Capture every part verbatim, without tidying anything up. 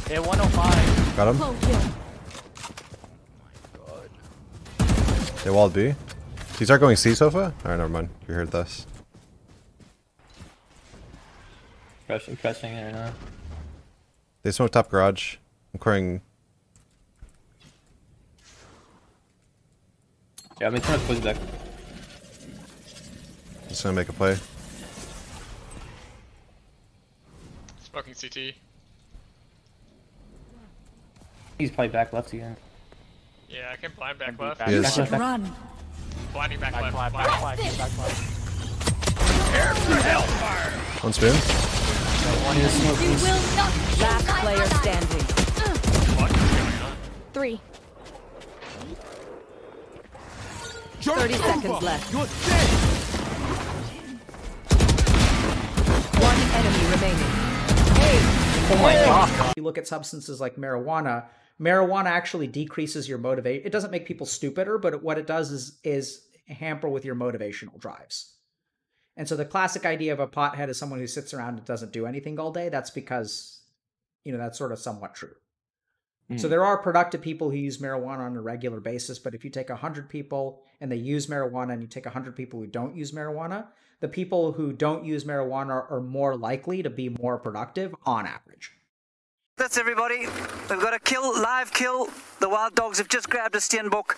Yeah, one oh five. Got him. Oh my god. They walled B. He's start going C sofa? Alright, never mind. You heard this. Pressing, pressing there now. They smoke top garage. I'm crying. Yeah, I'm trying to push back. Just gonna make a play. Smoking C T. He's probably back left again. Yeah, I can blind back left. He is. Run. Blinding back, Back left. fly, Blind. back fly, back fly. Prepare for hellfire! One spoon. One is smoke. You will not kill Last my player ally. standing. What is going on? Three. thirty seconds left. One enemy remaining. Oh my god. You look at substances like marijuana, marijuana actually decreases your motivation. It doesn't make people stupider, but what it does is is hamper with your motivational drives. And so the classic idea of a pothead is someone who sits around and doesn't do anything all day. That's because, you know, that's sort of somewhat true. Mm. So there are productive people who use marijuana on a regular basis, but if you take one hundred people and they use marijuana and you take one hundred people who don't use marijuana, the people who don't use marijuana are, are more likely to be more productive on average. That's everybody. We've got a kill, live kill. The wild dogs have just grabbed a Steenbok.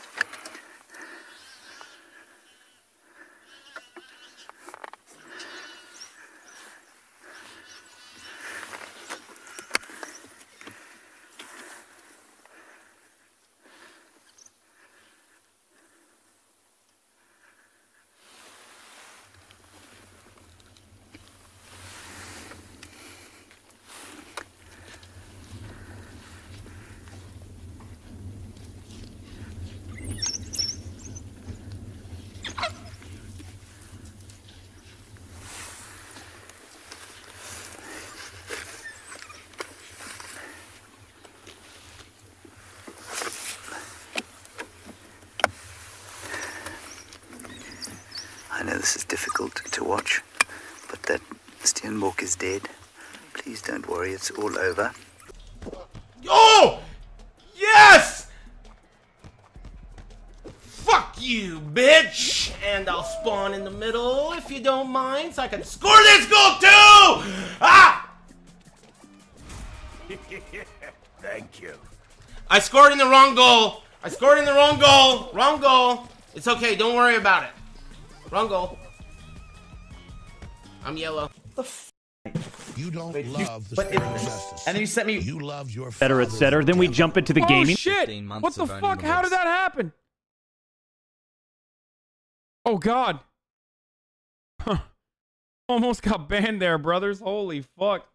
I know this is difficult to watch, but that Steenbok is dead. Please don't worry, it's all over. Oh! Yes! Fuck you, bitch! And I'll spawn in the middle if you don't mind, so I can score this goal too! Ah! Thank you. I scored in the wrong goal. I scored in the wrong goal. Wrong goal. It's okay, don't worry about it. Wrong goal. I'm yellow. The f You don't Wait, love you, the but spirit it, of justice. and then you sent me. You love your Etc. et cetera. Then we jump into the oh, gaming. Shit! What the fuck? How did that happen? Oh god. Huh. Almost got banned there, brothers. Holy fuck.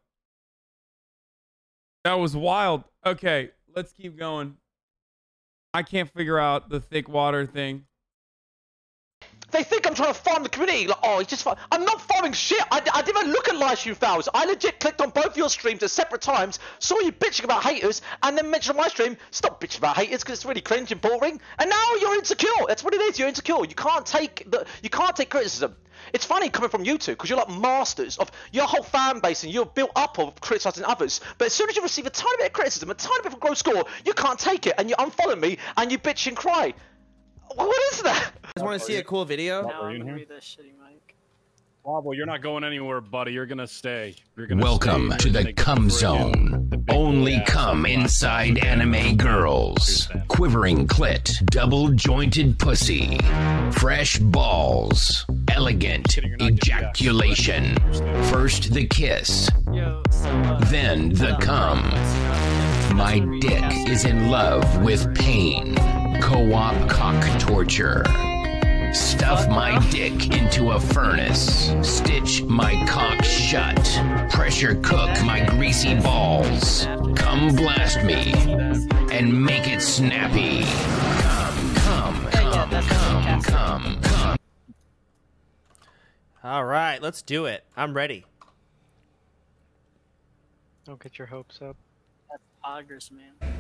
That was wild. Okay, let's keep going. I can't figure out the thick water thing. They think I'm trying to farm the community. Like, oh, he's just farm. I'm not farming shit. I, I didn't even look at live stream files. I legit clicked on both your streams at separate times, saw you bitching about haters, and then mentioned on my stream, stop bitching about haters because it's really cringe and boring. And now you're insecure. That's what it is. You're insecure. You can't take the. You can't take criticism. It's funny coming from you two because you're like masters of your whole fan base and you're built up of criticizing others. But as soon as you receive a tiny bit of criticism, a tiny bit of a gross score, you can't take it and you unfollow me and you bitch and cry. What is that? You guys want to see a cool video? No, I'm gonna read this shitty mic. Wobble, you're not going anywhere, buddy. You're gonna stay. You're gonna Welcome stay. to the cum zone. Only cum inside anime girls. Quivering clit, double jointed pussy, fresh balls, elegant ejaculation. First the kiss, then the cum. My dick is in love with pain. Co-op cock torture. Stuff my dick into a furnace. Stitch my cock shut. Pressure cook my greasy balls. Come blast me and make it snappy. Come, come, come, come, come, come. All right, let's do it. I'm ready. Don't get your hopes up. That's poggers, man.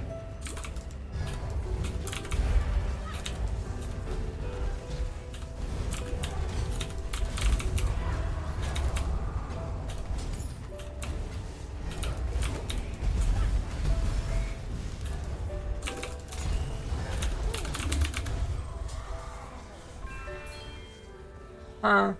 Huh.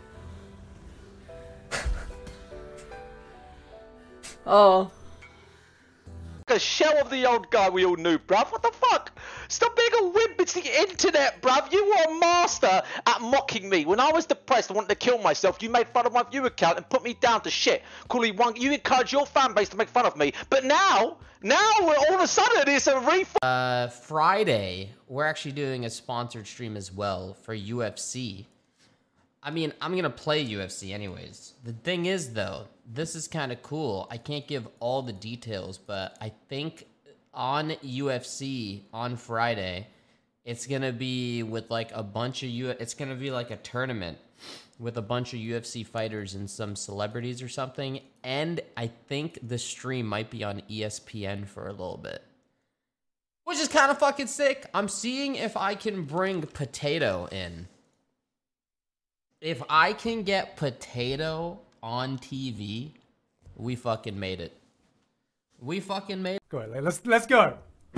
Oh. A shell of the old guy we all knew, bruv. What the fuck? Stop being a wimp. It's the internet, bruv. You were a master at mocking me. When I was depressed and wanted to kill myself, you made fun of my view account and put me down to shit. Calling one, you encourage your fan base to make fun of me. But now, now we're all of a sudden it's a ref. Uh, Friday, we're actually doing a sponsored stream as well for U F C. I mean, I'm gonna play U F C anyways. The thing is, though, this is kind of cool. I can't give all the details, but I think on U F C on Friday, it's gonna be with like a bunch of U. It's gonna be like a tournament with a bunch of U F C fighters and some celebrities or something. And I think the stream might be on E S P N for a little bit, which is kind of fucking sick. I'm seeing if I can bring Potato in. If I can get Potato on T V, we fucking made it. We fucking made it. Go ahead, let's let's go.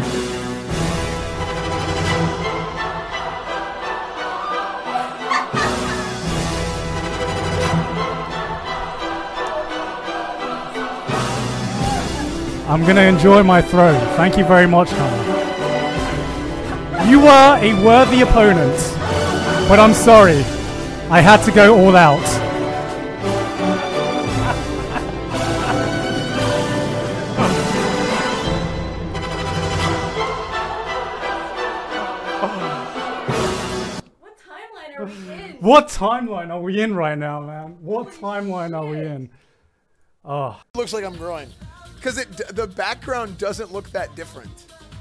I'm gonna enjoy my throne. Thank you very much, Connor. You were a worthy opponent, but I'm sorry. I had to go all out. What timeline are we in? What timeline are we in right now, man? What timeline are we in? Oh. Looks like I'm growing. Because it the background doesn't look that different.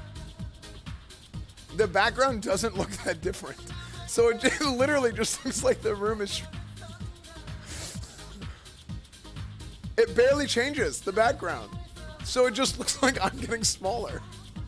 The background doesn't look that different. So it, it literally just looks like the room is... It barely changes, the background. So it just looks like I'm getting smaller.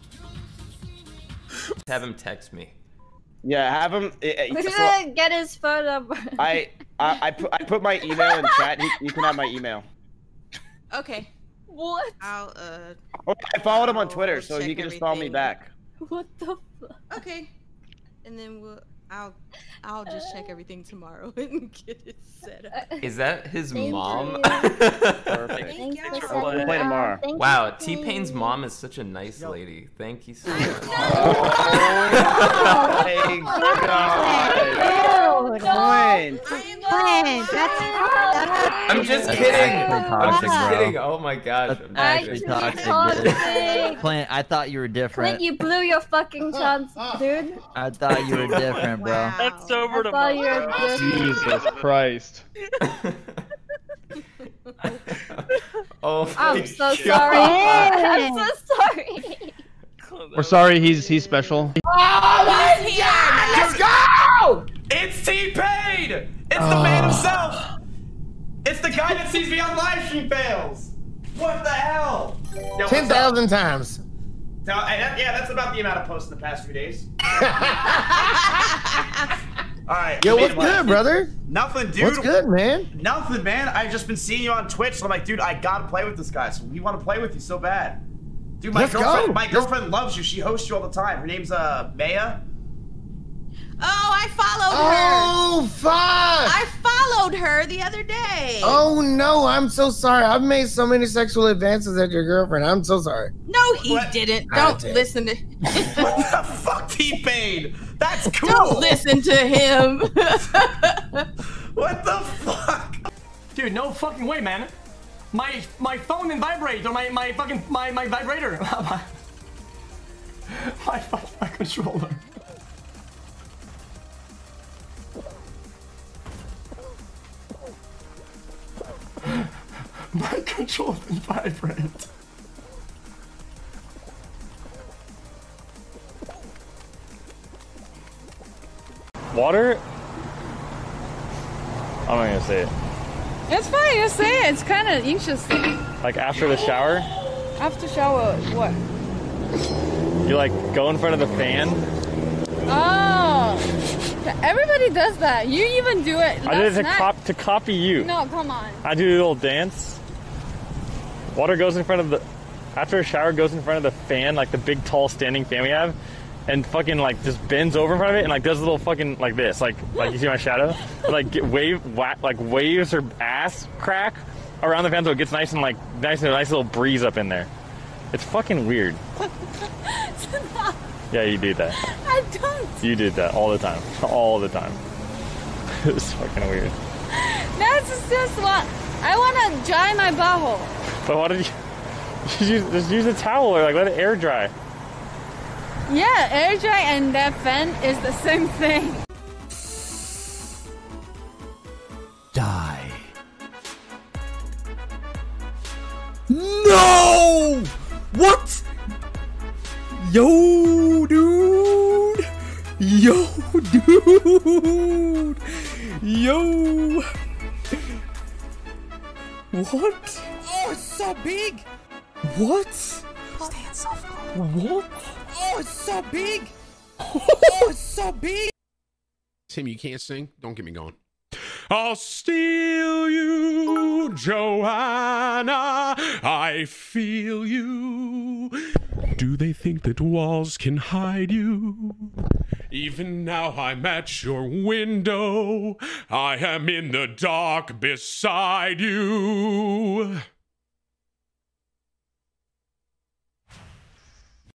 Have him text me. Yeah, have him... It, We're it, gonna get his phone number. I, I, I, put, I put my email in chat. You, you can have my email. Okay. What? I'll, uh... Oh, I followed him on Twitter, I'll so check he can just follow me everything. back. What the fuck? Okay. And then we'll... I'll I'll just check everything tomorrow and get it set up. Is that his Thank mom? you. Perfect. Thank you. We'll play tomorrow. Wow, T-Pain's mom is such a nice lady. Thank you so much. Thank God. Clint. Clint, that's I'm just That's kidding. actually I'm toxic, just bro. kidding. Oh my gosh. That's I'm actually joking. toxic, dude. toxic. Clint, I thought you were different. Clint, you blew your fucking chance, dude. I thought you were different, bro. Wow. That's sober to thought you were different. Jesus Christ. Oh I'm my so God. sorry. I'm so sorry. We're sorry he's he's special. Oh my God! Let's go! It's T-Pain! It's the man himself! It's the guy that sees me on live stream fails! What the hell? Yo, ten thousand times. So, hey, that, yeah, that's about the amount of posts in the past few days. Alright. Yo, what's good, brother? Nothing, dude. What's good, man? Nothing, man. I've just been seeing you on Twitch, so I'm like, dude, I gotta play with this guy. So we want to play with you so bad. Dude, my Let's girlfriend, go. my girlfriend loves you. She hosts you all the time. Her name's uh Maya. Oh, I followed Oh, her. fuck! I followed her the other day. Oh no, I'm so sorry. I've made so many sexual advances at your girlfriend. I'm so sorry. No, he didn't. I Don't did. listen to What the fuck, T-Pain? That's cool. Don't listen to him. What the fuck? Dude, no fucking way, man. My my phone didn't vibrate, or my my fucking my my vibrator. my my, my controller. My controller didn't vibrate. Water? I'm not gonna say it. It's fine, you say it. It's kind of interesting. Like after the shower, After shower, what? you like go in front of the fan. Oh, everybody does that. You even do it. I did it last to, night. cop to copy you. No, come on. I do a little dance. Water goes in front of the, after a shower goes in front of the fan, like the big tall standing fan we have, and fucking like just bends over in front of it and like does a little fucking like this, like like you see my shadow, like get wave wha- like waves her ass crack around the fan so it gets nice and like nice and nice little breeze up in there. It's fucking weird. Yeah, you do that. I don't. You did that all the time, all the time. It's fucking weird. That's just what I want to dry my butthole. But why did you just use, just use a towel or like let it air dry? Yeah, air dry and that fan is the same thing. Die. No! What? Yo, dude! Yo, dude! Yo! What? Oh, it's so big! What? Stand soft. What? Oh, it's so big! Oh, it's so big! Tim, you can't sing? Don't get me going. I'll steal you, Joanna. I feel you. Do they think that walls can hide you? Even now I'm at your window. I am in the dark beside you.